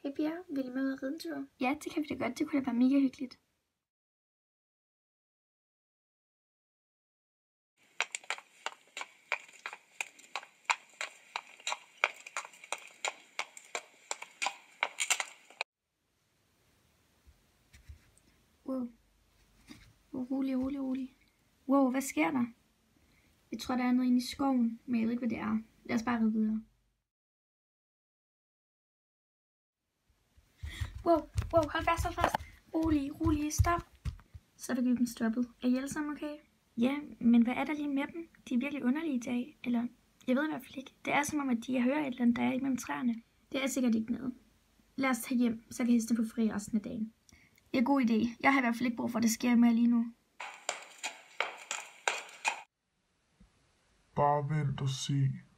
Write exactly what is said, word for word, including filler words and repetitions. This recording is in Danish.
Hej Pia, vil I med ud og ride en tur? Ja, det kan vi da godt. Det kunne da være mega hyggeligt. Wow. Wow, rolig, rolig, rolig. Wow, hvad sker der? Jeg tror, der er noget inde i skoven, men jeg ved ikke, hvad det er. Lad os bare ride videre. Wow, wow, hold fast, hold fast. Rolig, rolig, stop. Så er der givet stoppet. Er I alle sammen okay? Ja, men hvad er der lige med dem? De er virkelig underlige i dag. Eller, jeg ved i hvert fald ikke. Det er som om, at de hører et eller andet, der er imellem træerne. Det er sikkert ikke noget. Lad os tage hjem, så kan hesten få fri resten af dagen. Det er en god idé. Jeg har i hvert fald ikke brug for, at det sker med lige nu. Bare vent og se.